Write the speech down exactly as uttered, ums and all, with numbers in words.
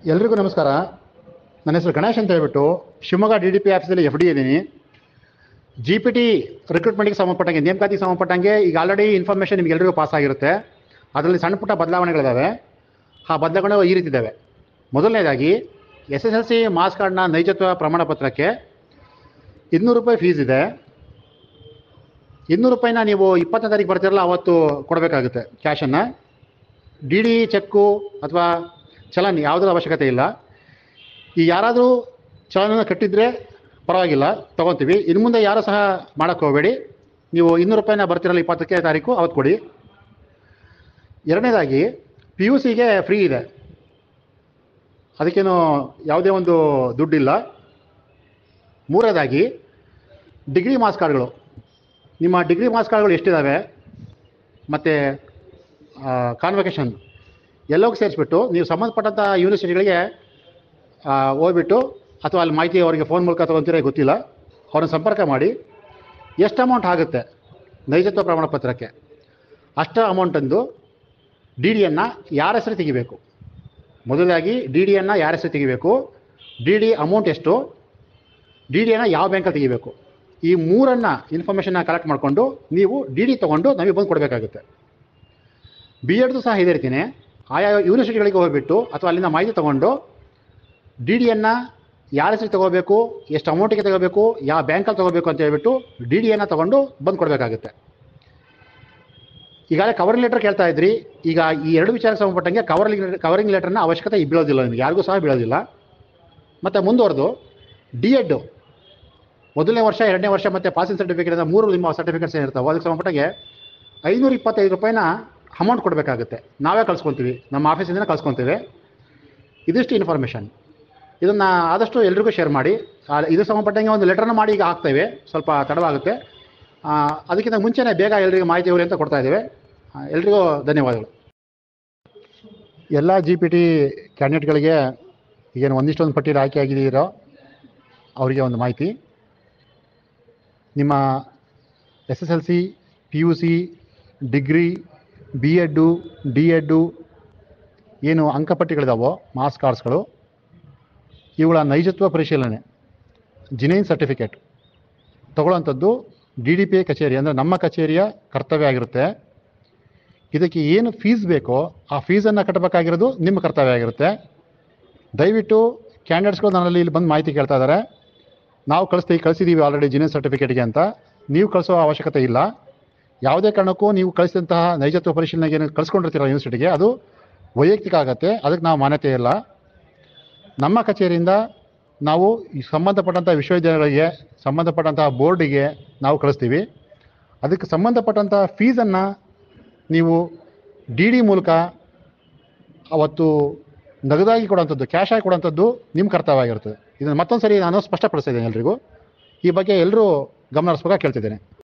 ಎಲ್ರಿಗೂ ನಮಸ್ಕಾರ. ನನ್ನ ಹೆಸರು ಗಣೇಶ್ ಅಂತ ಹೇಳ್ಬಿಟ್ಟು ಶಿವಮೊಗ್ಗ ಡಿ ಡಿ ಪಿ ಆಫೀಸಲ್ಲಿ ಎಫ್ ಡಿ ಇದ್ದೀನಿ. ಜಿ ಪಿ ಟಿ ರಿಕ್ರೂಟ್ಮೆಂಟ್ಗೆ ಸಂಬಂಧಪಟ್ಟಂಗೆ, ನೇಮಕಾತಿಗೆ ಸಂಬಂಧಪಟ್ಟಂಗೆ ಈಗ ಆಲ್ರೆಡಿ ಇನ್ಫಾರ್ಮೇಷನ್ ನಿಮ್ಗೆ ಎಲ್ರಿಗೂ ಪಾಸ್ ಆಗಿರುತ್ತೆ. ಅದರಲ್ಲಿ ಸಣ್ಣ ಪುಟ್ಟ ಬದಲಾವಣೆಗಳಿದ್ದಾವೆ. ಆ ಬದಲಾವಣೆಗಳು ಈ ರೀತಿ ಇದ್ದಾವೆ. ಮೊದಲನೇದಾಗಿ S S L C marks ಕಾರ್ಡ್ನ ನೈಜತ್ವ ಪ್ರಮಾಣ ಪತ್ರಕ್ಕೆ ಇನ್ನೂರು ರೂಪಾಯಿ ಫೀಸ್ ಇದೆ. ಇನ್ನೂರು ರೂಪಾಯಿನ ನೀವು ಇಪ್ಪತ್ತನೇ ತಾರೀಕು ಬರ್ತಿರಲ್ಲ ಅವತ್ತು ಕೊಡಬೇಕಾಗುತ್ತೆ ಕ್ಯಾಶನ್ನು. ಡಿ ಡಿ ಚೆಕ್ಕು ಅಥವಾ ಚಲನ್ ಯಾವುದರ ಅವಶ್ಯಕತೆ ಇಲ್ಲ. ಈ ಯಾರಾದರೂ ಚಲನನ್ನು ಕಟ್ಟಿದರೆ ಪರವಾಗಿಲ್ಲ, ತೊಗೊತೀವಿ. ಇನ್ನು ಮುಂದೆ ಯಾರೂ ಸಹ ಮಾಡೋಕ್ಕೆ ಹೋಗಬೇಡಿ. ನೀವು ಇನ್ನೂರು ರೂಪಾಯಿನ ಬರ್ತಿರಲ್ಲ ಇಪ್ಪತ್ತಕ್ಕೆ ತಾರೀಕು ಅವತ್ತು ಕೊಡಿ. ಎರಡನೇದಾಗಿ ಪಿ ಯು ಸಿಗೆ ಫ್ರೀ ಇದೆ, ಅದಕ್ಕೇನು ಯಾವುದೇ ಒಂದು ದುಡ್ಡಿಲ್ಲ. ಮೂರನೇದಾಗಿ ಡಿಗ್ರಿ ಮಾರ್ಕ್ಸ್ ಕಾರ್ಡ್ಗಳು, ನಿಮ್ಮ ಡಿಗ್ರಿ ಮಾರ್ಕ್ಸ್ ಕಾರ್ಡ್ಗಳು ಎಷ್ಟಿದ್ದಾವೆ ಮತ್ತು ಕಾನ್ವೊಕೇಷನ್ ಎಲ್ಲೋಗಿ ಸೇರಿಸ್ಬಿಟ್ಟು ನೀವು ಸಂಬಂಧಪಟ್ಟಂಥ ಯೂನಿವರ್ಸಿಟಿಗಳಿಗೆ ಹೋಗ್ಬಿಟ್ಟು ಅಥವಾ ಅಲ್ಲಿ ಮಾಹಿತಿ ಅವರಿಗೆ ಫೋನ್ ಮೂಲಕ ತೊಗೊತೀರ ಗೊತ್ತಿಲ್ಲ, ಅವ್ರನ್ನ ಸಂಪರ್ಕ ಮಾಡಿ ಎಷ್ಟು ಅಮೌಂಟ್ ಆಗುತ್ತೆ ನೈಜತ್ವ ಪ್ರಮಾಣ ಪತ್ರಕ್ಕೆ ಅಷ್ಟು ಅಮೌಂಟಂದು ಡಿ ಡಿಯನ್ನು ಯಾರ ಹೆಸರು ತೆಗಿಬೇಕು. ಮೊದಲಾಗಿ ಡಿ ಡಿಯನ್ನು ಯಾರ ಹೆಸರು ತೆಗಿಬೇಕು, ಡಿ ಡಿ ಅಮೌಂಟ್ ಎಷ್ಟು, ಡಿ ಡಿಯನ್ನು ಯಾವ ಬ್ಯಾಂಕಲ್ಲಿ ತೆಗಿಬೇಕು, ಈ ಮೂರನ್ನು ಇನ್ಫಾರ್ಮೇಷನ್ನ ಕಲೆಕ್ಟ್ ಮಾಡಿಕೊಂಡು ನೀವು ಡಿ ಡಿ ತೊಗೊಂಡು ನಮಗೆ ಬಂದು ಕೊಡಬೇಕಾಗುತ್ತೆ. ಬಿ ಎಡ್ದು ಸಹ ಇದೇ ರೀತಿಯೇ ಆಯಾ ಯೂನಿವರ್ಸಿಟಿಗಳಿಗೆ ಹೋಗಿಬಿಟ್ಟು ಅಥವಾ ಅಲ್ಲಿಂದ ಮಾಹಿತಿ ತೊಗೊಂಡು ಡಿ ಡಿಯನ್ನು ಯಾರ ಹೆಸರು ತೊಗೋಬೇಕು, ಎಷ್ಟು ಅಮೌಂಟಿಗೆ ತೊಗೋಬೇಕು, ಯಾವ ಬ್ಯಾಂಕಲ್ಲಿ ತೊಗೋಬೇಕು ಅಂತ ಹೇಳ್ಬಿಟ್ಟು ಡಿ ಡಿಯನ್ನು ತೊಗೊಂಡು ಬಂದು ಕೊಡಬೇಕಾಗುತ್ತೆ. ಈಗಾಗಲೇ ಕವರಿಂಗ್ ಲೆಟರ್ ಕೇಳ್ತಾ ಇದ್ರಿ. ಈಗ ಈ ಎರಡು ವಿಚಾರಕ್ಕೆ ಸಂಬಂಧಪಟ್ಟಂಗೆ ಕವರಿಂಗ್ ಕವರಿಂಗ್ ಲೆಟರ್ನ ಅವಶ್ಯಕತೆ ಬೀಳೋದಿಲ್ಲ, ನಿಮಗೆ ಯಾರಿಗೂ ಸಹ ಬೀಳೋದಿಲ್ಲ. ಮತ್ತು ಮುಂದುವರೆದು ಡಿ ಎಡ್ ಮೊದಲನೇ ವರ್ಷ, ಎರಡನೇ ವರ್ಷ ಮತ್ತು ಪಾಸಿಂಗ್ ಸರ್ಟಿಫಿಕೇಟ್ ಅಂತ ಮೂರು ನಿಮ್ಮ ಸರ್ಟಿಫಿಕೇಟ್ಸ್ ಏನಿರ್ತಾವೆ ಅದಕ್ಕೆ ಸಂಬಂಧಪಟ್ಟಂಗೆ ಐನೂರ ಇಪ್ಪತ್ತೈದು ರೂಪಾಯಿನ ಅಮೌಂಟ್ ಕೊಡಬೇಕಾಗುತ್ತೆ. ನಾವೇ ಕಳ್ಸ್ಕೊತೀವಿ, ನಮ್ಮ ಆಫೀಸಿಂದ ಕಳ್ಸ್ಕೊತೀವಿ. ಇದಿಷ್ಟು ಇನ್ಫಾರ್ಮೇಷನ್. ಇದನ್ನು ಆದಷ್ಟು ಎಲ್ರಿಗೂ ಶೇರ್ ಮಾಡಿ. ಇದು ಸಂಬಂಧಪಟ್ಟಂಗೆ ಒಂದು ಲೆಟರ್ನ ಮಾಡಿ ಈಗ ಹಾಕ್ತೇವೆ, ಸ್ವಲ್ಪ ತಡವಾಗುತ್ತೆ. ಅದಕ್ಕಿಂತ ಮುಂಚೆನೇ ಬೇಗ ಎಲ್ರಿಗೂ ಮಾಹಿತಿ ಇವ್ರಿ ಅಂತ ಕೊಡ್ತಾ ಇದ್ದೇವೆ. ಎಲ್ರಿಗೂ ಧನ್ಯವಾದಗಳು. ಎಲ್ಲ ಜಿ ಪಿ ಟಿ ಕ್ಯಾಂಡಿಡೇಟ್ಗಳಿಗೆ ಈಗೇನು ಒಂದಿಷ್ಟೊಂದು ಪಟ್ಟಿಯಲ್ಲಿ ಆಯ್ಕೆ ಆಗಿದ್ದೀರೋ ಅವರಿಗೆ ಒಂದು ಮಾಹಿತಿ. ನಿಮ್ಮ S S L C, P U C, degree, B Ed, D Ed ಏನು ಅಂಕಪಟ್ಟಿಗಳಿದಾವೋ ಮಾರ್ಕ್ಸ್ ಕಾರ್ಡ್ಸ್ಗಳು, ಇವುಗಳ ನೈಜತ್ವ ಪರಿಶೀಲನೆ ಜಿನೈನ್ ಸರ್ಟಿಫಿಕೇಟ್ ತೊಗೊಳ್ಳೋಂಥದ್ದು ಡಿ ಡಿ ಪಿ ಎ ಕಚೇರಿ ಅಂದರೆ ನಮ್ಮ ಕಚೇರಿಯ ಕರ್ತವ್ಯ ಆಗಿರುತ್ತೆ. ಇದಕ್ಕೆ ಏನು ಫೀಸ್ ಬೇಕೋ ಆ ಫೀಸನ್ನು ಕಟ್ಟಬೇಕಾಗಿರೋದು ನಿಮ್ಮ ಕರ್ತವ್ಯ ಆಗಿರುತ್ತೆ. ದಯವಿಟ್ಟು ಕ್ಯಾಂಡಿಡೇಟ್ಸ್ಗಳು ನನ್ನಲ್ಲಿ ಇಲ್ಲಿ ಬಂದು ಮಾಹಿತಿ ಕೇಳ್ತಾ ಇದ್ದಾರೆ, ನಾವು ಕಳಿಸ್ತೀವಿ ಕಳಿಸಿದ್ದೀವಿ ಆಲ್ರೆಡಿ ಜಿನೈನ್ ಸರ್ಟಿಫಿಕೇಟ್ಗೆ ಅಂತ. ನೀವು ಕಳಿಸೋ ಅವಶ್ಯಕತೆ ಇಲ್ಲ. ಯಾವುದೇ ಕಾರಣಕ್ಕೂ ನೀವು ಕಳಿಸಿದಂತಹ ನೈಜತ್ವ ಪರಿಶೀಲನೆಗೆ ಏನು ಕಳಿಸ್ಕೊಂಡಿರ್ತೀರ ಯೂನಿವರ್ಸಿಟಿಗೆ ಅದು ವೈಯಕ್ತಿಕ ಆಗುತ್ತೆ, ಅದಕ್ಕೆ ನಾವು ಮಾನ್ಯತೆ ಇಲ್ಲ. ನಮ್ಮ ಕಚೇರಿಯಿಂದ ನಾವು ಈ ಸಂಬಂಧಪಟ್ಟಂಥ ವಿಶ್ವವಿದ್ಯಾಲಯಗಳಿಗೆ ಸಂಬಂಧಪಟ್ಟಂತಹ ಬೋರ್ಡಿಗೆ ನಾವು ಕಳಿಸ್ತೀವಿ. ಅದಕ್ಕೆ ಸಂಬಂಧಪಟ್ಟಂಥ ಫೀಸನ್ನು ನೀವು ಡಿ ಡಿ ಮೂಲಕ ಅವತ್ತು ನಗದಾಗಿ ಕೊಡುವಂಥದ್ದು, ಕ್ಯಾಶ್ ಆಗಿ ಕೊಡುವಂಥದ್ದು ನಿಮ್ಮ ಕರ್ತವ್ಯ ಆಗಿರ್ತದೆ. ಇದನ್ನು ಮತ್ತೊಂದು ಸರಿ ನಾನು ಸ್ಪಷ್ಟಪಡಿಸ್ತಿದ್ದೇನೆ ಎಲ್ರಿಗೂ. ಈ ಬಗ್ಗೆ ಎಲ್ಲರೂ ಗಮನ ಹರಿಸ್ಬೇಕಾಗಿ ಕೇಳ್ತಿದ್ದೇನೆ.